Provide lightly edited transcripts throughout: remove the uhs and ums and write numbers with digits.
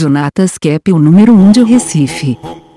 Jonatas Cap, o número 1 de Recife.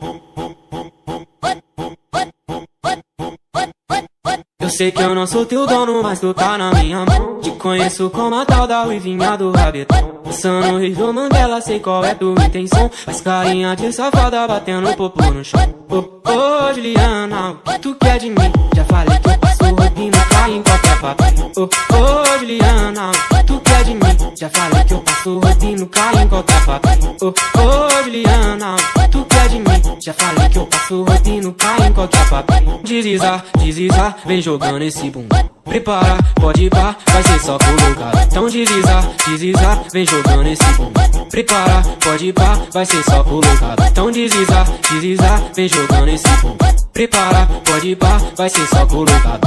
Eu sei que eu não sou teu dono, mas tu tá na minha mão. Te conheço como a tal da ruivinha do rabetão. Passando o Rio do Mandela, sei qual é tua intenção. Faz carinha de safada, batendo o popô no chão. Ô, Juliana, o que tu quer de mim? Já falei que eu passo rodinho, cai em qualquer papinho. Ô, Juliana, o que tu quer de mim? Já falei que eu passo rodinho, cai em qualquer papinho. Ô, Juliana, o que tu quer de mim? Já falei que eu passo rodinho, cai em qualquer papinho. Desliza, desliza, vem jogando esse bumbum. Prepara, pode ir pá, vai ser só colocado. Então desliza, desliza, vem jogando esse bumbum. Prepara, pode ir pá, vai ser só colocado. Então desliza, desliza, vem jogando esse bumbum. Prepara, pode ir pá, vai ser só colocado.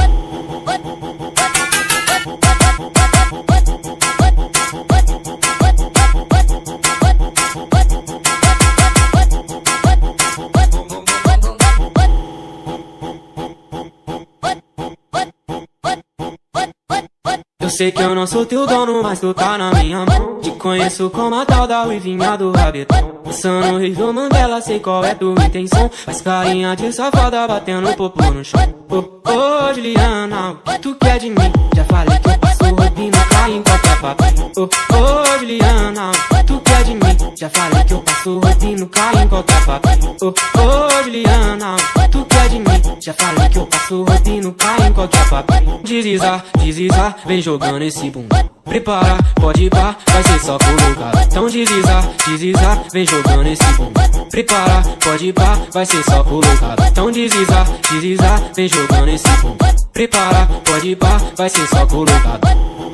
Eu sei que eu não sou teu dono, mas tu tá na minha mão. Te conheço como a tal da ruivinha do rabetão. Passando o Rio do Mandela, sei qual é tua intenção. Faz carinha de safada, batendo o popô no chão. Ô, Juliana, o que tu quer de mim? Já falei que eu passo rodinho, cai em qualquer papinho. Ô, Juliana, o que tu quer de mim? Já falei que eu passo rodinho, cai em qualquer papinho. Ô, Juliana, o que tu quer de mim? Já falei que eu passo rodinho, cai em qualquer papinho. Desliza, desliza, vem jogando esse bumbum. Prepara, pode ir pá, vai ser só colocado. Então desliza, desliza, vem jogando esse bumbum. Prepara, pode ir pá, vai ser só colocado. Então desliza, desliza, vem jogando esse bumbum. Prepara, pode ir pá, vai ser só colocado.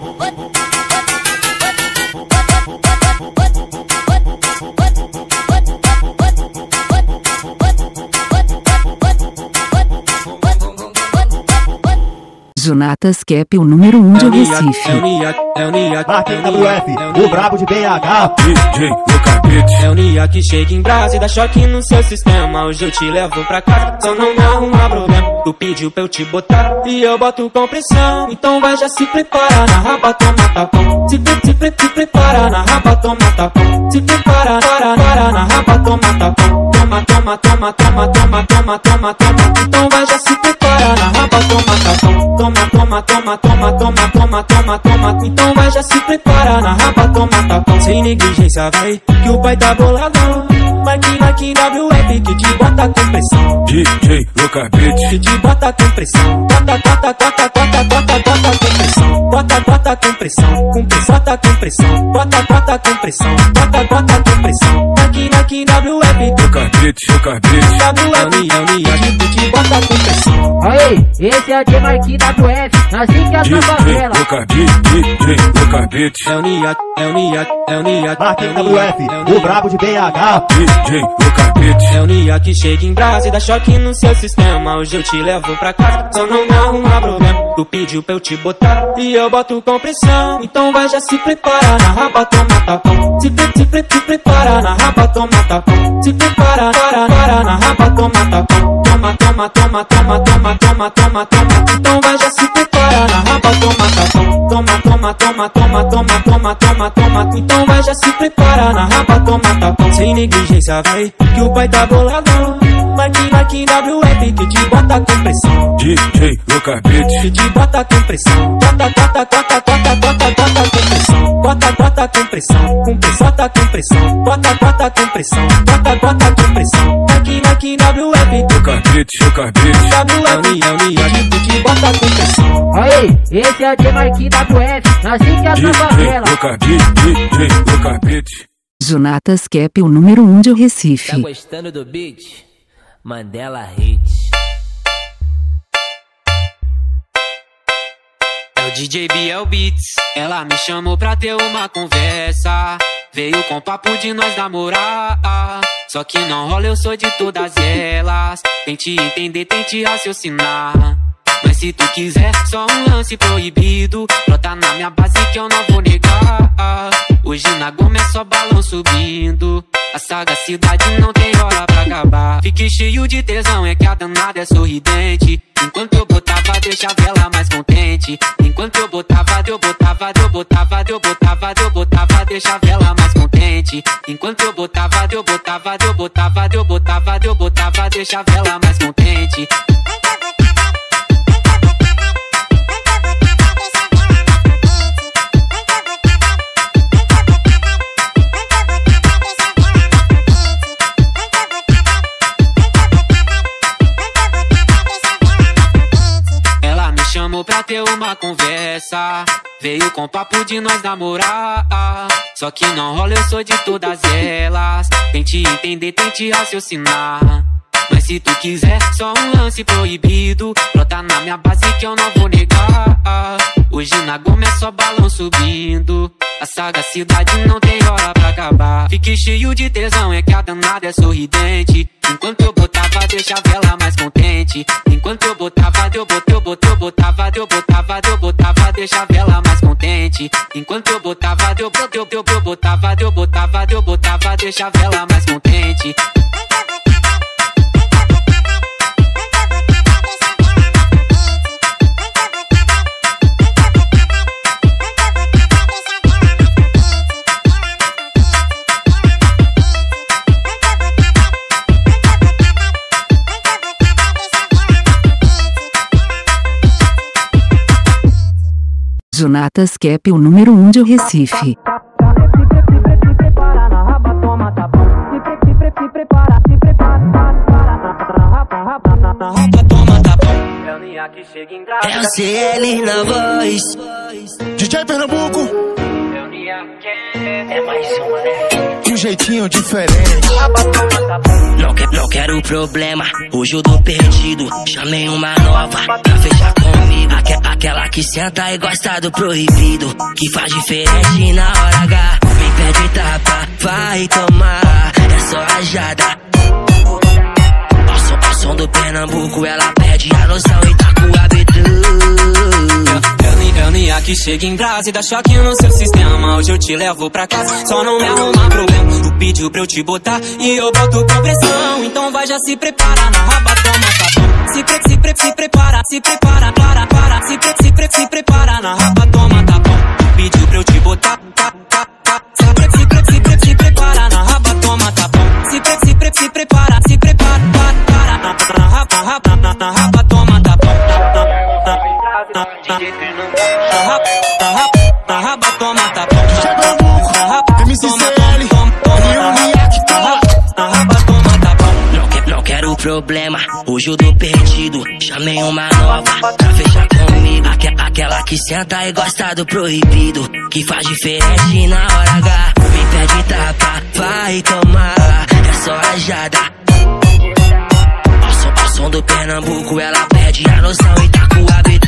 Jonatas Cap, o número 1 de Recife. Marquinhos WF, o brabo de BH. DJ Lucabete. É o Nia que chega em brasa e dá choque no seu sistema. Hoje eu te levo pra casa, só não me arruma problema. Tu pediu pra eu te botar e eu boto com pressão. Então vai já se prepara, na raba toma tapão. Se prepara, na raba toma tapão. Se prepara, para, na raba toma tapão. Toma, toma, toma, toma, toma, toma, toma, toma. Então vai já se prepara, na raba toma tapão. Toma, toma, toma, toma, toma, toma, toma, toma. Então vai já se prepara, na raba toma tapão. Sem negligência vai, que o pai tá boladão. Marquinhos WF que te bota com pressão. DJ Lucabete. Que te bota com pressão. Bota com pressão. Bota com pressão. Com pressão, bota com pressão. Bota com pressão. Bota com pressão. Marquinhos WF. Lucabete. WF, que te bota com pressão. Aí, esse é de Marquinhos WF, nós fica na favela. DJ Lucabete. É o Nia. Marquinhos WF, o brabo de BH. DJ Lucabete. É o Nia que chega em brasa e dá choque no seu sistema. Hoje eu te levo pra casa, só não me arruma problema. Tu pediu pra eu te botar e eu boto com pressão. Então vai já se prepara, na raba toma tapão. Se prepara, na raba toma tapão. Se prepara, para, na raba toma tapão. Toma, toma, toma, toma, toma, toma, toma. Então vai já se prepara, na raba toma tapão. Toma, toma, toma, toma, toma, toma, toma. Então vai já se prepara, na raba toma tapão. Sem negligência vai, que o pai tá boladão. Marquinhos WF que te bota com pressão. DJ Lucabete. Que te bota com pressão. Bota com pressão. Bota com pressão. Com pressão, bota com pressão. Bota com pressão. Bota com pressão. Marquinhos WF. Lucabete. É o Nia que te bota com pressão. Aí, esse é de Marquinhos WF, nós fica na favela. DJ Lucabete. Jonatas Cap, o número 1 de Recife. Tá gostando do beat? Mandela Hits. É o DJ Biel Beats. Ela me chamou pra ter uma conversa. Veio com papo de nós namorar. Só que não rola, eu sou de todas elas. Tente entender, tente raciocinar. Mas se tu quiser, só um lance proibido. Brota na minha base que eu não vou negar. Hoje na goma é só balão subindo. A sagacidade não tem hora pra acabar. Fiquei cheio de tesão, é que a danada é sorridente. Enquanto eu botava, deixava ela mais contente. Enquanto eu botava, deixava ela mais contente. Enquanto eu botava, deixava ela mais contente. Chamou pra ter uma conversa, veio com papo de nós namorar. Só que não rola, eu sou de todas elas. Tente entender, tente raciocinar. Mas se tu quiser, só um lance proibido. Brota na minha base que eu não vou negar. Hoje na goma é só balão subindo. A sagacidade não tem hora pra acabar. Fiquei cheio de tesão, é que a danada é sorridente. Enquanto eu botava, deixava ela mais contente. Enquanto eu botava, deixava ela mais contente. Enquanto eu botava, deixava ela mais contente. Jonatas Cap, o número 1 de Recife. É o CL na voz. DJ Pernambuco. É mais uma, né? De um jeitinho diferente. Não quero problema, hoje eu tô perdido. Chamei uma nova pra fechar comigo. Aquela que senta e gosta do proibido, que faz diferente na hora H. Me pede tapa, vai tomar, é só rajada. Ao som do Pernambuco, ela perde a noção e tá com o hábito. Eu que chega em brasa e dá choque no seu sistema. Hoje eu te levo pra casa, só não me arruma problema. Tu pediu pra eu te botar e eu boto com pressão. Então vai, já se prepara, na raba toma tapão. Se prepara, se prepara, se prepara, na raba toma tapão. Tu pediu pra eu te botar, se prepara, na raba toma tapão. Se prepara, na raba toma tapão. Na raba toma tapão. MCCL, na raba toma tapão. Não quero problema, hoje eu tô perdido. Chamei uma nova pra fechar comigo. Aquela que senta e gosta do proibido, que faz diferente na hora H. Me pede tapa, vai tomar, é só rajada. Ao som do Pernambuco, ela perde a noção e tá com o hábito.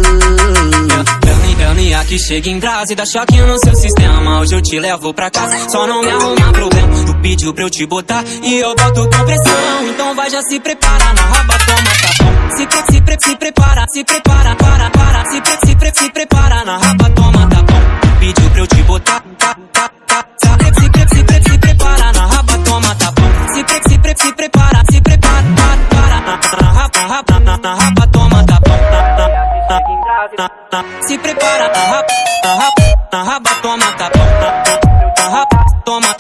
Que chega em brasa e dá choque no seu sistema. Hoje eu te levo pra casa, só não me arruma problema. Tu pediu pra eu te botar e eu boto com pressão. Então vai, já se prepara, na raba toma tapão. Se prepara, se prepara, na raba toma tapão. Tu pediu pra eu te botar, se prepara, na raba toma tapão. Se prepara, na raba toma tapão. Se prepara, na raba toma tapão. Na raba toma,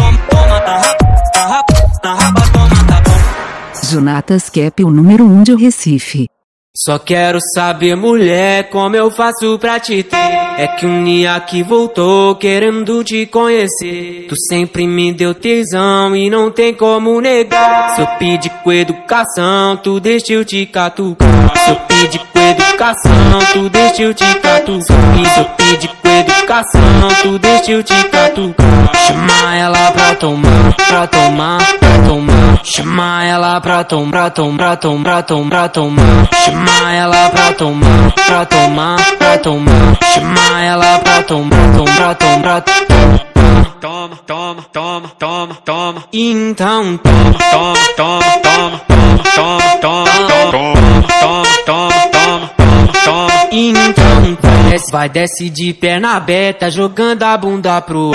na raba toma tapão. Jonatas Cap, o número 1 de Recife. Só quero saber, mulher, como eu faço pra te ter. É que um dia que voltou querendo te conhecer. Tu sempre me deu tesão e não tem como negar. Se eu pedir com educação, tu deixa eu te catucar. Se eu pedir com educação, tu deixa eu te catucar. Se eu pedir com educação, tu deixa eu te catucar. Chama ela pra tomar, pra tomar, pra tomar. Chama ela pra tomar, pra tomar, pra tomar, pra tomar. Chama ela pra tomar, pra tomar, pra tomar. Chama ela pra tomar, pra tomar, pra tomar. Toma, toma, toma, toma, toma. Então toma, toma, toma, toma, toma, toma, toma, toma, toma, toma, toma. Então desce, vai, desce de perna aberta, jogando a bunda pro ar.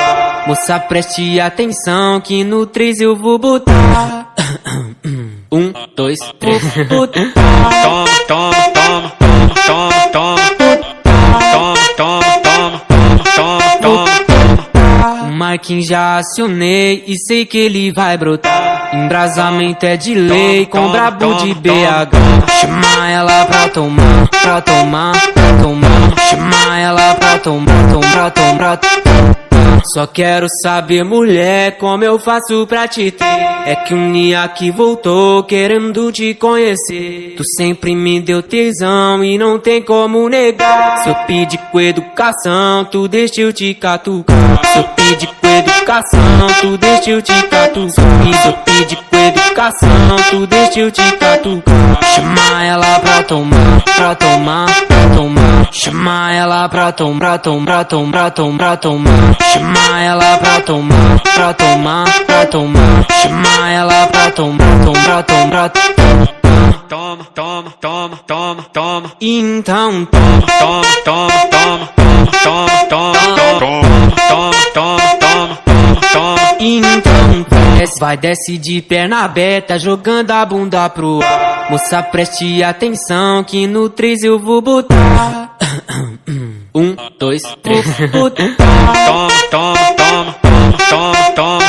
Moça, preste atenção que no 3 eu vou botar. 1, 2, 3. Toma, toma, toma, toma, toma, toma, toma, toma, toma, toma. O Marquinhos já acionei e sei que ele vai brotar. Embrasamento é de lei com brabo de BH. Chama ela pra tomar, pra tomar, pra tomar. Chama ela pra tomar, tomar, tomar. Só quero saber, mulher, como eu faço pra te ter. É que um dia que voltou querendo te conhecer. Tu sempre me deu tesão e não tem como negar. Se eu pedir com educação, tu deixa eu te catucar. Se eu pedir com educação, tu deixa eu te catucar. Se eu pedir com educação, tu deixa eu te catucar. Chama ela pra tomar, pra tomar, pra tomar. Chama ela pra tomar, tomar, tomar, tomar, tomar. Chama ela pra tomar, pra tomar, pra tomar. Chama ela pra tomar, tomar, tomar. Toma, toma, toma, toma, toma. Então toma, toma, toma, toma, toma, toma, toma, toma, toma, toma. Então vai, desce de perna aberta, jogando a bunda pro ar. Moça, preste atenção que no 3 eu vou botar. 1, 2, 3. Toma, toma, toma, toma, toma, toma,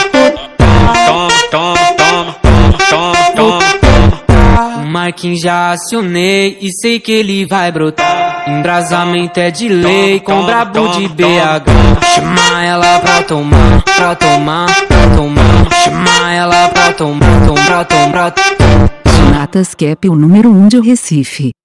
toma, toma, toma. O Marquinhos já acionei e sei que ele vai brotar. Embrasamento é de lei com brabo de BH. Chama ela pra tomar, pra tomar, pra tomar. Chama ela pra tomar, tomar, tomar. Sonatas Cap, o número 1 de Recife.